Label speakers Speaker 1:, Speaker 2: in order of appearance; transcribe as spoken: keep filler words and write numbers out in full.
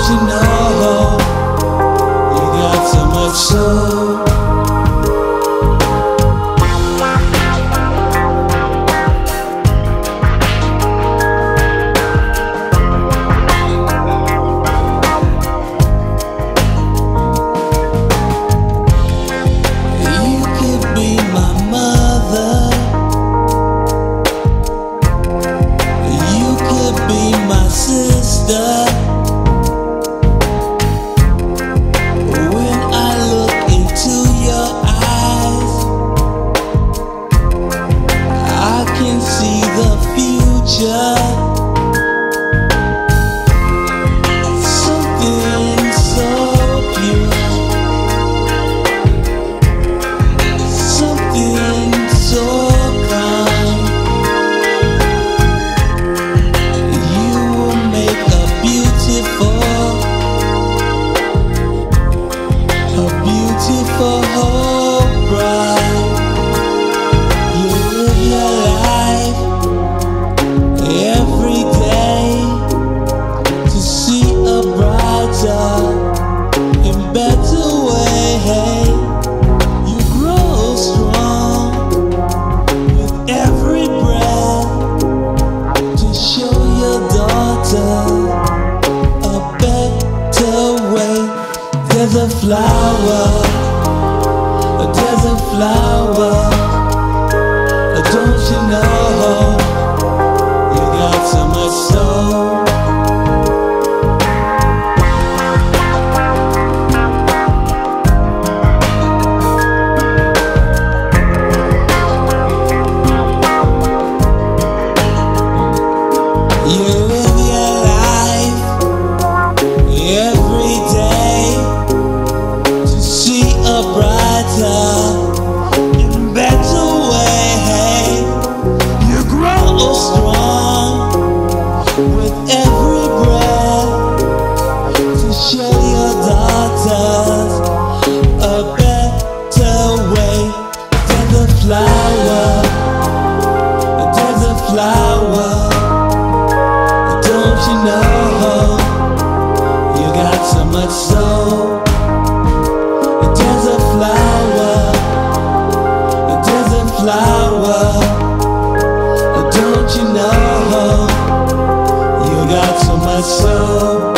Speaker 1: you know you got so much soul? When I look into your eyes, I can see the future. Something so pure, something so kind. You will make a beautiful A beautiful whole bride. You live your life every day to see a brighter and better way. You grow strong with every breath to show your daughter a better way. There's a flower, there's a flower, don't you know you got so much soul? You live your life every day to see a brighter and better way. You grow strong with every breath to show your daughters a better way. There's a flower, there's a flower, don't you know you got so much soul? There's a flower, there's a flower, don't you know you got so much soul?